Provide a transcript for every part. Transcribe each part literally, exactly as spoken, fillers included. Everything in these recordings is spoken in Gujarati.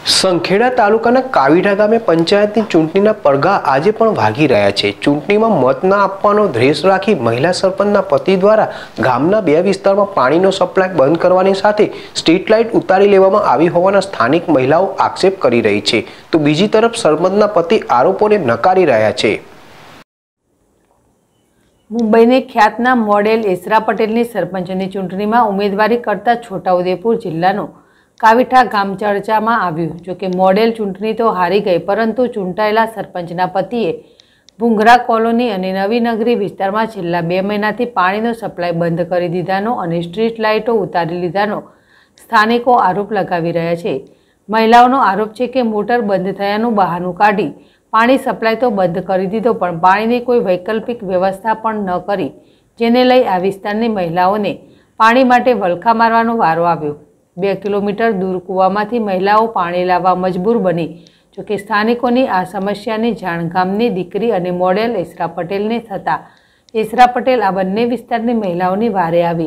સંખેડા તાલુકાના કાવીઠા ગામે પંચાયતની ચૂંટણીના પડઘા આજે પણ વાગી રહ્યા છે। ચૂંટણીમાં મત ના આપવાનો ધ્યેય રાખી મહિલા સરપંચના પતિ દ્વારા ગામના બે વિસ્તારમાં પાણીનો સપ્લાય બંધ કરવાની સાથે સ્ટ્રીટ લાઇટ ઉતારી લેવામાં આવી હોવાના સ્થાનિક મહિલાઓ આક્ષેપ કરી રહી છે, તો બીજી તરફ સરપંચના પતિ આરોપોને નકારી રહ્યા છે। મુંબઈને ખ્યાતના મોડેલ એસરા પટેલની સરપંચની ચૂંટણીમાં ઉમેદવારી કરતા છોટાઉદેપુર જિલ્લાનો કાવીઠા ગામ ચર્ચામાં આવ્યું। જો કે મોડેલ ચૂંટણી તો હારી ગઈ, પરંતુ ચૂંટાયેલા સરપંચના પતિએ ભૂંગરા કોલોની અને નવીનગરી વિસ્તારમાં છેલ્લા બે મહિનાથી પાણીનો સપ્લાય બંધ કરી દીધાનો અને સ્ટ્રીટ લાઇટો ઉતારી લીધાનો સ્થાનિકો આરોપ લગાવી રહ્યા છે। મહિલાઓનો આરોપ છે કે મોટર બંધ થયાનું બહાનું કાઢી પાણી સપ્લાય તો બંધ કરી દીધો, પણ પાણીની કોઈ વૈકલ્પિક વ્યવસ્થા પણ ન કરી, જેને લઈ આ વિસ્તારની મહિલાઓને પાણી માટે વલખા મારવાનો વારો આવ્યો। બે કિલોમીટર દૂર કૂવામાંથી મહિલાઓ પાણી લાવવા મજબૂર બની। જોકે સ્થાનિકોની આ સમસ્યાની જાણ ગામની દીકરી અને મોડેલ એસરા પટેલને થતાં એસરા પટેલ આ બંને વિસ્તારની મહિલાઓની વારે આવી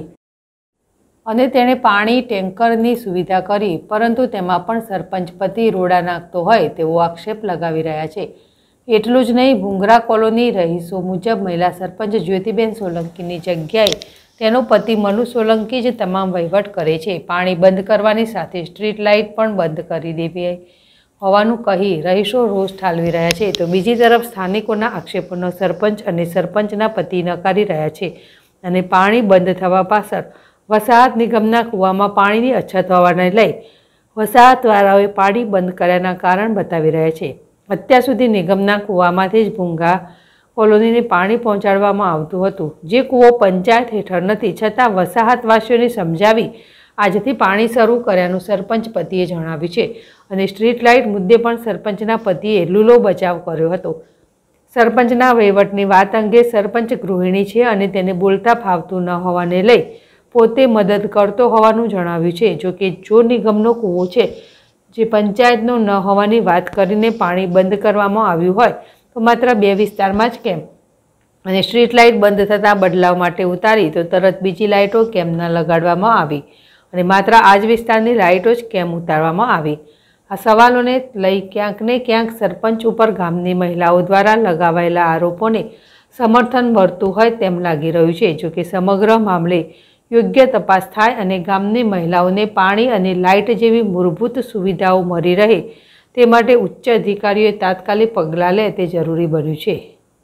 અને તેણે પાણી ટેન્કરની સુવિધા કરી, પરંતુ તેમાં પણ સરપંચ પતિ રોડા નાખતો હોય તેવો આક્ષેપ લગાવી રહ્યા છે। એટલું જ નહીં, ભૂંગરા કોલોની રહીશો મુજબ મહિલા સરપંચ જ્યોતિબેન સોલંકીની જગ્યાએ તેનો પતિ મનુ સોલંકી જ તમામ વહીવટ કરે છે। પાણી બંધ કરવાની સાથે સ્ટ્રીટ લાઇટ પણ બંધ કરી દેવી હોવાનું કહી રહીશો રોષ ઠાલવી રહ્યા છે, તો બીજી તરફ સ્થાનિકોના આક્ષેપોનો સરપંચ અને સરપંચના પતિ નકારી રહ્યા છે અને પાણી બંધ થવા પાછળ વસાહત નિગમના કૂવામાં પાણીની અછત હોવાને લઈ વસાહતવાળાઓએ પાણી બંધ કર્યાના કારણ બતાવી રહ્યા છે। અત્યાર સુધી નિગમના કૂવામાંથી જ ભૂંગા કોલોનીને પાણી પહોંચાડવામાં આવતું હતું, જે કૂવો પંચાયત હેઠળ નથી, છતાં વસાહતવાસીઓને સમજાવી આજથી પાણી શરૂ કર્યાનું સરપંચ પતિએ જણાવ્યું છે અને સ્ટ્રીટ લાઇટ મુદ્દે પણ સરપંચના પતિએ લૂલો બચાવ કર્યો હતો। સરપંચના વહીવટની વાત અંગે સરપંચ ગૃહિણી છે અને તેને બોલતા ફાવતું ન હોવાને લઈ પોતે મદદ કરતો હોવાનું જણાવ્યું છે। જો કે જો નિગમનો કૂવો છે જે પંચાયતનો ન હોવાની વાત કરીને પાણી બંધ કરવામાં આવ્યું હોય તો માત્ર બે વિસ્તારમાં જ કેમ, અને સ્ટ્રીટ લાઇટ બંધ થતાં બદલાવ માટે ઉતારી તો તરત બીજી લાઇટો કેમ ન લગાડવામાં આવી અને માત્ર આ જ વિસ્તારની લાઇટો જ કેમ ઉતારવામાં આવી? આ સવાલોને લઈ ક્યાંક ને ક્યાંક સરપંચ ઉપર ગામની મહિલાઓ દ્વારા લગાવાયેલા આરોપોને સમર્થન મળતું હોય તેમ લાગી રહ્યું છે। જો કે સમગ્ર મામલે યોગ્ય તપાસ થાય અને ગામની મહિલાઓને પાણી અને લાઇટ જેવી મૂળભૂત સુવિધાઓ મળી રહે તે માટે ઉચ્ચ અધિકારીઓએ તાત્કાલિક પગલાં લે તે જરૂરી બન્યું છે।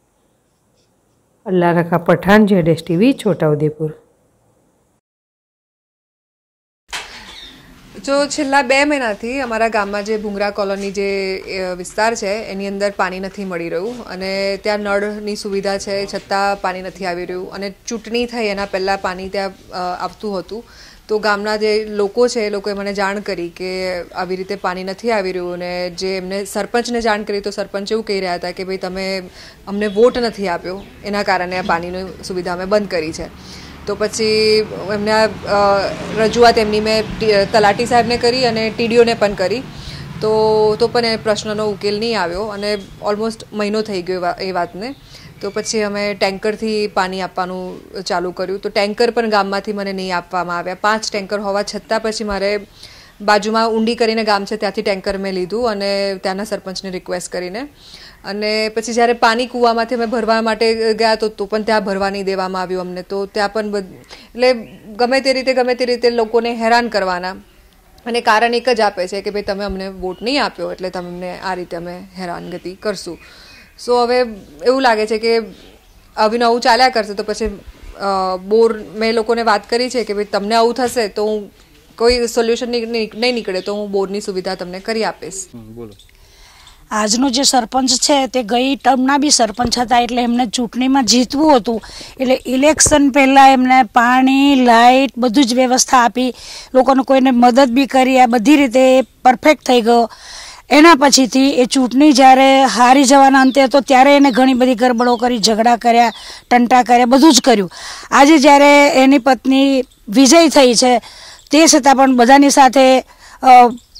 અલ્લાહ રખા પઠાણ, જેડેશ ટીવી, છોટાઉદેપુર। જો છેલ્લા બે મહિનાથી અમારા ગામમાં જે ભૂંગરા કોલોની જે વિસ્તાર છે એની અંદર પાણી નથી મળી રહ્યું અને ત્યાં નળની સુવિધા છે છતાં પાણી નથી આવી રહ્યું અને ચૂંટણી થઈ એના પહેલાં પાણી ત્યાં આવતું હતું, તો ગામના જે લોકો છે એ લોકોએ મને જાણ કરી કે આવી રીતે પાણી નથી આવી રહ્યું અને જે એમને સરપંચને જાણ કરી તો સરપંચ એવું કહી રહ્યા હતા કે ભાઈ તમે અમને વોટ નથી આપ્યો, એના કારણે આ પાણીની સુવિધા અમે બંધ કરી છે। તો પછી એમને રજૂઆત એમની મેં તલાટી સાહેબને કરી અને ટીડીઓને પણ કરી, તો તો પણ એ પ્રશ્નનો ઉકેલ નહીં આવ્યો અને ઓલમોસ્ટ મહિનો થઈ ગયો એ વાતને। તો પછી અમે ટેન્કરથી પાણી આપવાનું ચાલુ કર્યું, તો ટેન્કર પણ ગામમાંથી મને નહીં આપવામાં આવ્યા। પાંચ ટેન્કર હોવા છતાં પછી મારે બાજુમાં ઊંડી કરીને ગામ છે ત્યાંથી ટેન્કર મેં લીધું અને ત્યાંના સરપંચને રિક્વેસ્ટ કરીને, અને પછી જ્યારે પાણી કૂવામાંથી અમે ભરવા માટે ગયા તો તો પણ ત્યાં ભરવા નહીં દેવામાં આવ્યું અમને, તો ત્યાં પણ એટલે ગમે તે રીતે ગમે તે રીતે લોકોને હેરાન કરવાના અને કારણ એક જ આપે છે કે ભાઈ તમે અમને વોટ નહીં આપ્યો એટલે તમને આ રીતે અમે હેરાનગતિ કરશું। સો હવે એવું લાગે છે કે આવી નવું ચાલ્યા કરશે તો પછી બોર મેં લોકોને વાત કરી છે કે ભાઈ તમને આવું થશે તો હું કોઈ સોલ્યુશન નહીં નીકળે તો હું બોરની સુવિધા તમને કરી આપીશ। બોલો, આજનો જે સરપંચ છે તે ગઈ ટર્મના બી સરપંચ હતા, એટલે એમને ચૂંટણીમાં જીતવું હતું, એટલે ઇલેક્શન પહેલાં એમને પાણી, લાઇટ બધું જ વ્યવસ્થા આપી, લોકોને કોઈને મદદ બી કરી, આ બધી રીતે પરફેક્ટ થઈ ગયો। એના પછીથી એ ચૂંટણી જ્યારે હારી જવાના અંતે હતો ત્યારે એને ઘણી બધી ગરબડો કરી, ઝઘડા કર્યા, ટંટા કર્યા, બધું જ કર્યું। આજે જ્યારે એની પત્ની વિજય થઈ છે તે છતાં પણ બધાની સાથે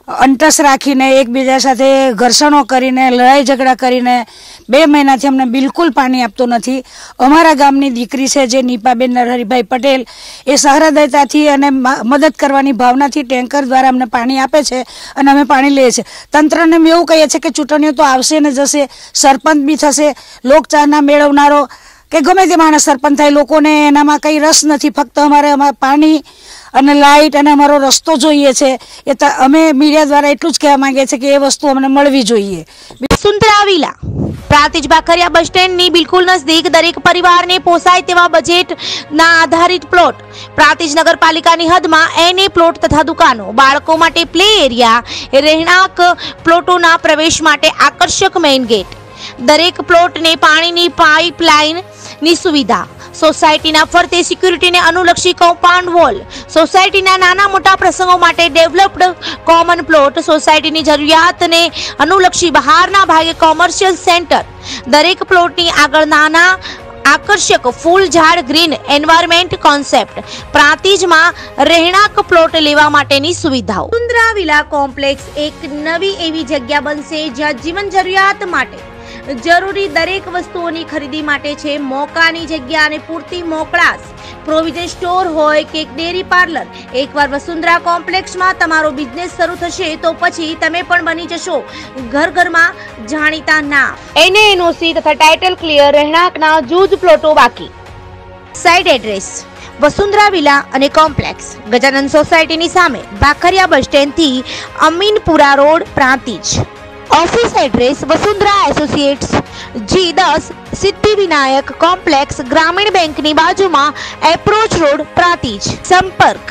અંટસ રાખીને એકબીજા સાથે ઘર્ષણો કરીને લડાઈ ઝઘડા કરીને બે મહિનાથી અમને બિલકુલ પાણી આપતો નથી. અમારા ગામની દીકરી છે જે નીપાબેન નરહરીભાઈ પટેલ એ સહૃદયતાથી અને મદદ કરવાની ભાવનાથી ટેન્કર દ્વારા અમને પાણી આપે છે અને અમે પાણી લઈએ છીએ. તંત્રને અમે એવું કહીએ છીએ કે ચૂંટણીઓ તો આવશે ને જશે, સરપંચ બી થશે, લોકચાહના મેળવનારો કે ગમે તે માણસ સરપંચ થાય, લોકોને એનામાં કંઈ રસ નથી. ફક્ત અમારે અમારે પાણી અને લાઇટ અને અમારો રસ્તો જોઈએ છે. એ અમે મીડિયા દ્વારા એટલું જ કહેવા માંગીએ છીએ કે એ વસ્તુ અમને મળવી જોઈએ. વસુંધરા વિલા પ્રાંતિજ બાખરિયા બસ સ્ટેન્ડની બિલકુલ નજદીક દરેક પરિવારને પોસાય તેવા બજેટના આધારિત પ્લોટ. પ્રાંતિજ નગરપાલિકાની હદમાં એને પ્લોટ તથા દુકાનો, બાળકો માટે પ્લે એરિયા, રહેણાંક પ્લોટોના પ્રવેશ માટે આકર્ષક મેઇન ગેટ, દરેક પ્લોટને પાણીની પાઇપલાઇનની સુવિધા, સોસાયટીના ફરતે સિક્યુરિટીને અનુલક્ષી કમ્પાઉન્ડ વોલ, સોસાયટીના નાના મોટા પ્રસંગો માટે ડેવલપ્ડ કોમન પ્લોટ, સોસાયટીની જરૂરિયાતને અનુલક્ષી બહારના ભાગે કોમર્શિયલ સેન્ટર, દરેક પ્લોટની આગળ નાના આકર્ષક ફૂલ ઝાડ ગ્રીન એન્વાયરમેન્ટ કોન્સેપ્ટ. પ્રાંતિજમાં રહેણાંક પ્લોટ લેવા માટેની સુવિધાઓ. વસુંધરા વિલા કોમ્પ્લેક્સ એક નવી એવી જગ્યા બનશે જ્યાં જીવન જરૂરિયાત માટે જરૂરી દરેક વસ્તુઓની ખરીદી માટે છે મોકાની જગ્યા અને પૂરતી મોકળાશ. પ્રોવિઝન સ્ટોર હોય કે ડેરી પાર્લર, એકવાર વસુંધરા કોમ્પ્લેક્સમાં તમારો બિઝનેસ શરૂ થશે તો પછી તમે પણ બની જશો ઘર ઘરમાં જાણીતા નામ. એને એનઓસી તથા ટાઇટલ ક્લિયર રહેણાંકના જૂજ પ્લોટો બાકી. સાઇટ એડ્રેસ વસુંધરા વિલા અને કોમ્પ્લેક્સ, ગજાનંદ સોસાયટીની સામે, બાખરિયા બસ સ્ટેન્ડથી Aminpura road, Prantij. Office address Vasundhara associates, G દસ, સિદ્ધિવિનાયક કોમ્પ્લેક્સ, ગ્રામીણ બેંકની બાજુમાં, એપ્રોચ રોડ, પ્રાંતિજ. સંપર્ક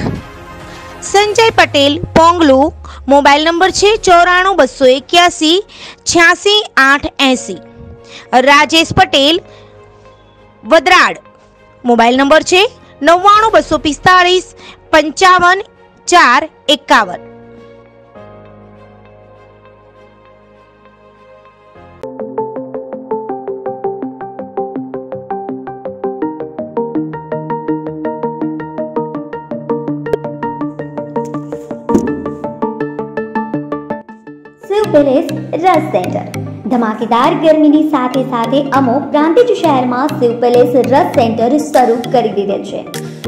સંજય પટેલ, પોંગલુ. મોબાઈલ નંબર છે ચોરાણું બસો એક્યાસી છ્યાસી આઠ એસી. રાજેશ પટેલ, વદરાડ. મોબાઈલ નંબર છે નવ્વાણું બસો પિસ્તાળીસ પંચાવન ચાર એકાવન. પેલેસ રસ સેન્ટર. ધમાકેદાર ગરમીની સાથે સાથે અમો પ્રાંતિજ શહેરમાં શિવ પેલેસ રસ સેન્ટર શરૂ કરી દીધેલ છે.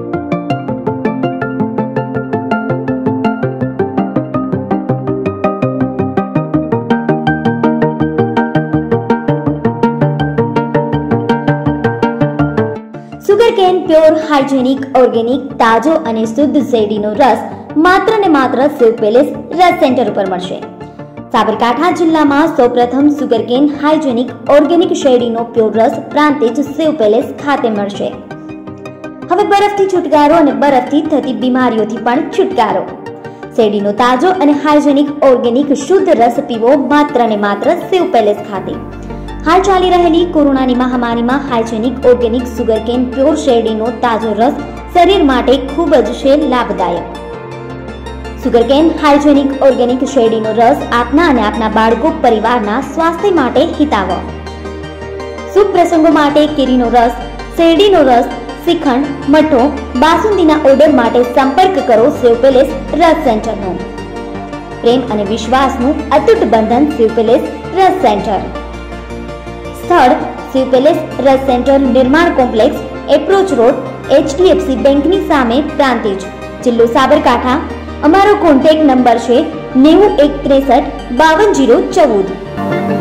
સુગરકેન પ્યોર હાઇજેનિક ઓર્ગેનિક તાજો અને શુદ્ધ શેરડીનો રસ માત્ર ને માત્ર શિવ પેલેસ રસ સેન્ટર ઉપર મળશે. સાબરકાંઠા જિલ્લામાં સૌપ્રથમ સુગરકેન હાઇજેનિક ઓર્ગેનિક શેરડીનો પ્યોર રસ પ્રાંતિજ શિવ પેલેસ ખાતે મળશે. હવે બરફથી છુટકારો અને બરફથી થતી બીમારીઓથી પણ છુટકારો. શેરડીનો તાજો અને હાઇજેનિક ઓર્ગેનિક શુદ્ધ રસ પીવો માત્ર ને માત્ર શિવ પેલેસ ખાતે. હાલ ચાલી રહેલી કોરોનાની મહામારીમાં હાઇજેનિક ઓર્ગેનિક સુગરકેન પ્યોર શેરડીનો તાજો રસ શરીર માટે ખૂબ જ છે લાભદાયક. સુગરકેન હાઇજેનિક ઓર્ગેનિક શેરડીનો રસ આપના અને આપના બાળકો પરિવારના સ્વાસ્થ્ય માટે હિતાવહ. શુભ પ્રસંગો માટે કેરીનો રસ, શેરડીનો રસ, શ્રીખંડ, મઠો, બાસુંદીના ઓર્ડર માટે સંપર્ક કરો શિવ પેલેસ રસ સેન્ટરનો. પ્રેમ અને વિશ્વાસનું અતૂટ બંધન શિવ પેલેસ રસ સેન્ટર. સ્થળ શિવ પેલેસ રસ centre, Nirman complex, approach road, HDFC બેંકની સામે, પ્રાંતિજ, જિલ્લો સાબરકાંઠા. અમારો કોન્ટેક્ટ નંબર છે નેવું એક ત્રેસઠ બાવન જીરો ચૌદ.